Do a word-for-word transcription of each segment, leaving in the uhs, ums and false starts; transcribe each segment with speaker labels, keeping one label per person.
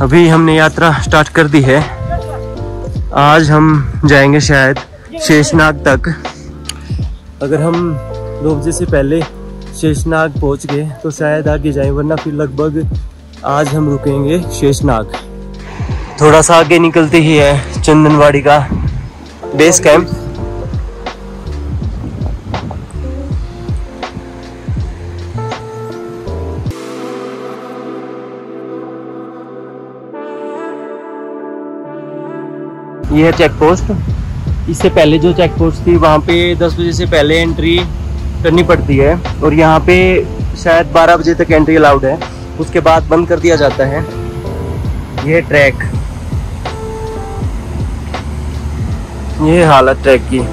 Speaker 1: अभी हमने यात्रा स्टार्ट कर दी है। आज हम जाएंगे शायद शेषनाग तक। अगर हम दो बजे से पहले शेषनाग पहुंच गए तो शायद आगे जाएं, वरना फिर लगभग आज हम रुकेंगे शेषनाग। थोड़ा सा आगे निकलते ही है चंदनवाड़ी का बेस कैंप। ये है चेक पोस्ट। इससे पहले जो चेक पोस्ट थी वहाँ पे दस बजे से पहले एंट्री करनी पड़ती है और यहाँ पे शायद बारह बजे तक एंट्री अलाउड है, उसके बाद बंद कर दिया जाता है। ये ट्रैक, ये हालत ट्रैक की।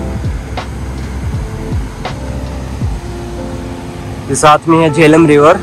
Speaker 1: ये साथ में है झेलम रिवर।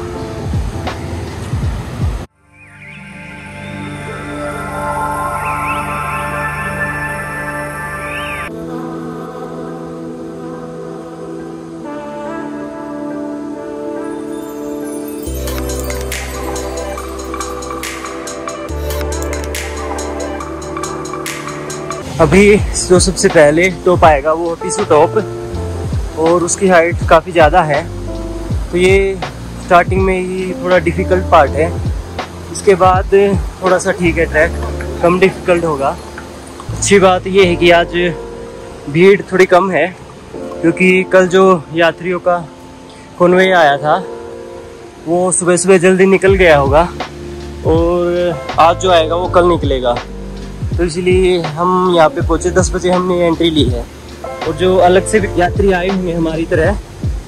Speaker 1: अभी जो सबसे पहले टॉप आएगा वो पिसू टॉप और उसकी हाइट काफ़ी ज़्यादा है, तो ये स्टार्टिंग में ही थोड़ा डिफ़िकल्ट पार्ट है। इसके बाद थोड़ा सा ठीक है, ट्रैक कम डिफ़िकल्ट होगा। अच्छी बात ये है कि आज भीड़ थोड़ी कम है, क्योंकि कल जो यात्रियों का कॉन्वे आया था वो सुबह सुबह जल्दी निकल गया होगा और आज जो आएगा वो कल निकलेगा, तो इसलिए हम यहाँ पे पहुँचे। दस बजे हमने एंट्री ली है और जो अलग से यात्री आए होंगे हमारी तरह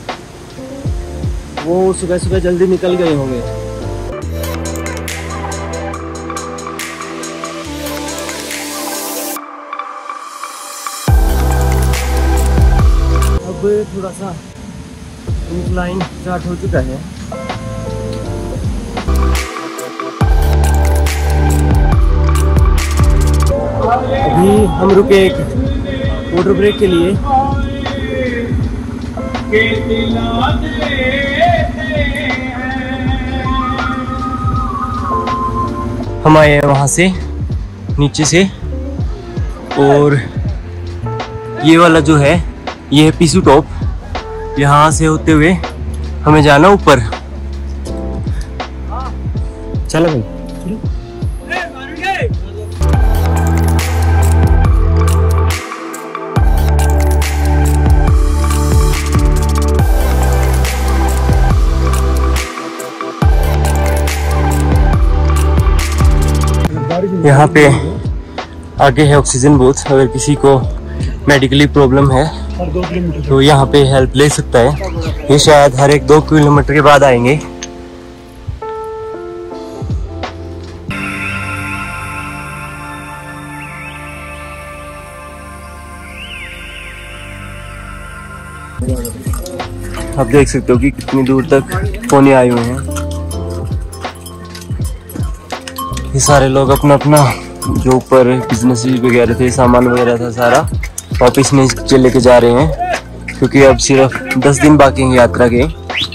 Speaker 1: वो सुबह सुबह जल्दी निकल गए होंगे। अब थोड़ा सा इंक्लाइन स्टार्ट हो चुका है। अभी हम रुके एक वाटर ब्रेक के लिए। हम आए हैं वहाँ से नीचे से और ये वाला जो है ये है पिसू टॉप। यहाँ से होते हुए हमें जाना ऊपर। चलो भाई। यहाँ पे आगे है ऑक्सीजन बूथ। अगर किसी को मेडिकली प्रॉब्लम है तो यहाँ पे हेल्प ले सकता है। ये शायद हर एक दो किलोमीटर के बाद आएंगे। आप देख सकते हो कि कितनी दूर तक पौने आए हुए हैं। ये सारे लोग अपना अपना जो ऊपर बिजनेस वगैरह थे, सामान वगैरह था, सारा वापस नीचे लेके जा रहे हैं, क्योंकि अब सिर्फ दस दिन बाकी हैं यात्रा के।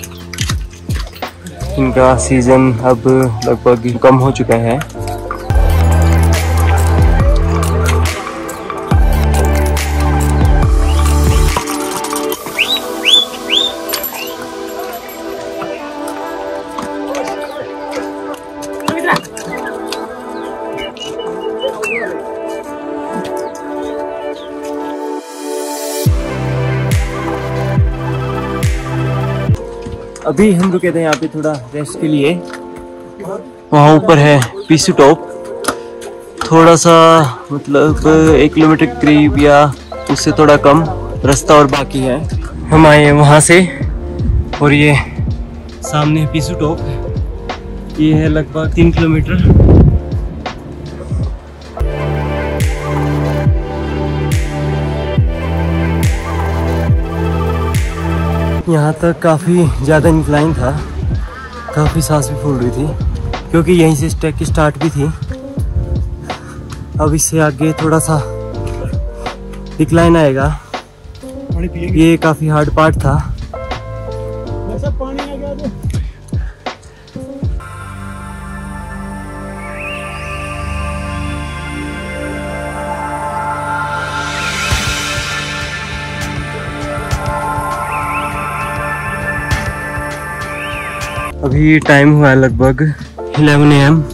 Speaker 1: इनका सीजन अब लगभग कम हो चुका है। अभी हम रुके थे यहाँ पे थोड़ा रेस्ट के लिए। वहाँ ऊपर है पिसू टॉप, थोड़ा सा मतलब एक किलोमीटर करीब या उससे थोड़ा कम रास्ता और बाकी है। हम आए हैं वहाँ से और ये सामने पिसू टॉप, ये है लगभग तीन किलोमीटर। यहाँ तक काफ़ी ज़्यादा इंक्लाइन था, काफ़ी सांस भी फूल रही थी, क्योंकि यहीं से ट्रैक की स्टार्ट भी थी। अब इससे आगे थोड़ा सा डिक्लाइन आएगा। ये काफ़ी हार्ड पार्ट था। अभी टाइम हुआ है लगभग इलेवन ए एम।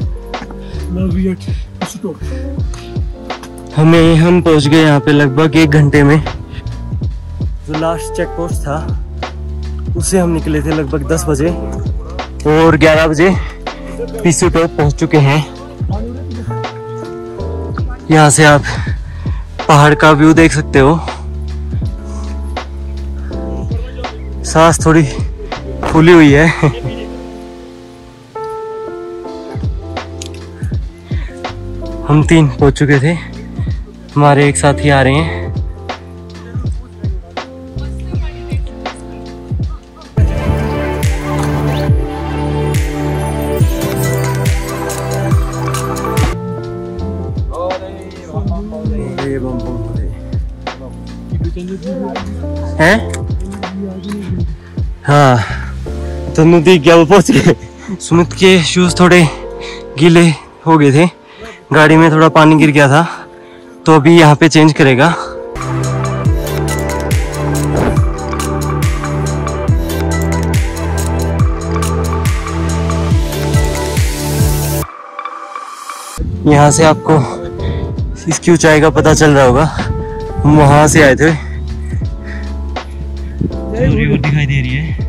Speaker 1: हमें हम पहुंच गए यहाँ पे लगभग एक घंटे में। जो लास्ट चेक पोस्ट था उससे हम निकले थे लगभग दस बजे और ग्यारह बजे पिसू टॉप पहुंच चुके हैं। यहाँ से आप पहाड़ का व्यू देख सकते हो। सांस थोड़ी फूली हुई है। हम तीन पहुंच चुके थे, हमारे एक साथी आ रहे हैं। हैं? हाँ तो नदी क्या वो पहुंच गए। सुमित के शूज थोड़े गीले हो गए थे, गाड़ी में थोड़ा पानी गिर गया था, तो अभी यहाँ पे चेंज करेगा। यहाँ से आपको इसकी ऊंचाई का पता चल रहा होगा। हम वहां से आए थे, वो दिखाई दे रही है।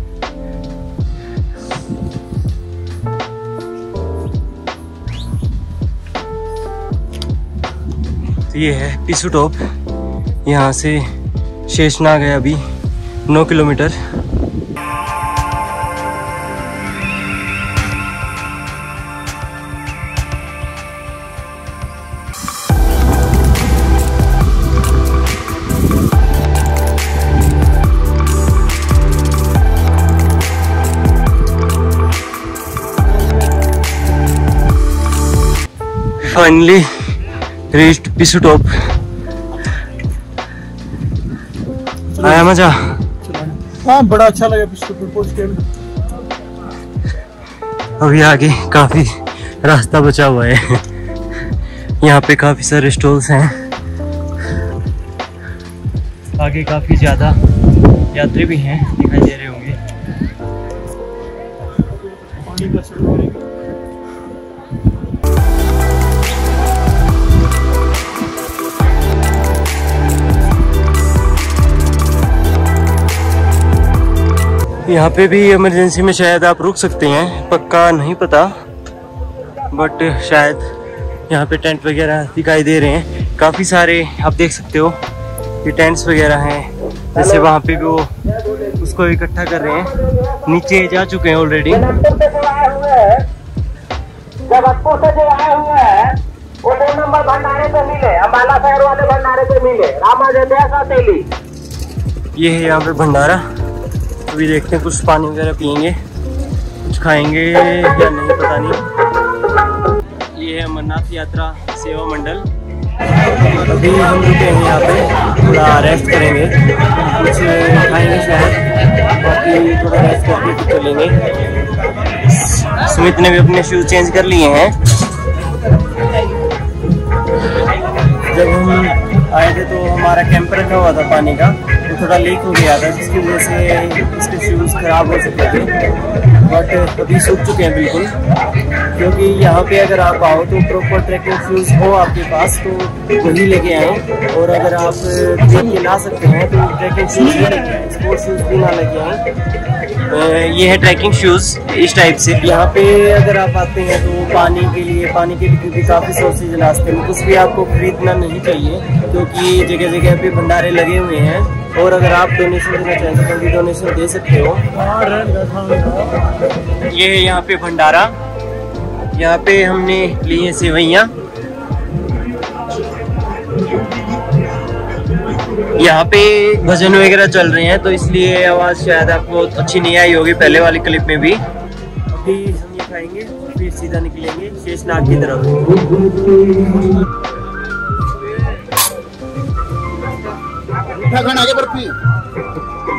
Speaker 1: तो ये है पिसू टॉप। यहाँ से शेषनाग है अभी नौ kilometre. Finally reached Pissu top. आया मजा?
Speaker 2: हाँ बड़ा अच्छा लगा पिसू टॉप पहुंच के।
Speaker 1: अभी आगे काफी रास्ता बचा हुआ है। यहाँ पे काफी सारे स्टॉल्स हैं। आगे काफी ज्यादा यात्री भी हैं, दिखाई दे रहे होंगे। यहाँ पे भी इमरजेंसी में शायद आप रुक सकते हैं, पक्का नहीं पता, बट शायद यहाँ पे टेंट वगैरह दिखाई दे रहे हैं। काफ़ी सारे आप देख सकते हो ये टेंट्स वगैरह हैं। जैसे वहाँ पे भी वो उसको इकट्ठा कर रहे हैं, नीचे जा चुके हैं ऑलरेडी। ये है यहाँ पे भंडारा। अभी देखते हैं, कुछ पानी वगैरह पियेंगे, कुछ खाएंगे या नहीं पता नहीं। ये है अमरनाथ यात्रा सेवा मंडल। अभी हम रुके हैं यहाँ पे, थोड़ा रेस्ट करेंगे, कुछ खाएंगे शायद, बाकी थोड़ा रेस्ट करके कुछ चलेंगे। सुमित ने भी अपने शूज चेंज कर लिए हैं। जब हम आए थे तो हमारा कैंपर रखा हुआ था पानी का, तो थोड़ा लीक हो गया था, जिसकी वजह से इसके शूज़ खराब हो सकते थे, बट अभी सूख चुके हैं बिल्कुल। क्योंकि यहाँ पे अगर आप आओ तो प्रॉपर ट्रैकिंग शूज़ हो आपके पास तो वही लेके आएँ, और अगर आप देख के ला सकते हैं तो ट्रैकिंग शूज़ भी लेके आएँ, स्पोर्ट शूज़ भी ना लेके आएँ। ये है ट्रैकिंग शूज़ इस टाइप से। यहाँ पे अगर आप आते हैं तो पानी के लिए पानी के लिए भी काफ़ी सोर्सेज रास्ते में, कुछ भी आपको खरीदना नहीं चाहिए, क्योंकि जगह जगह पे भंडारे लगे हुए हैं। और अगर आप डोनेशन देना चाहें तो भी डोनेशन दे सकते हो। ये है यहाँ पे भंडारा, यहाँ पे हमने ली है सेवैयाँ। यहाँ पे भजन वगैरह चल रहे हैं, तो इसलिए आवाज़ शायद आपको अच्छी नहीं आई होगी पहले वाली क्लिप में भी। अभी हम ये खाएंगे, फिर सीधा निकलेंगे शेषनाग की तरफ।
Speaker 2: आगे बर्फी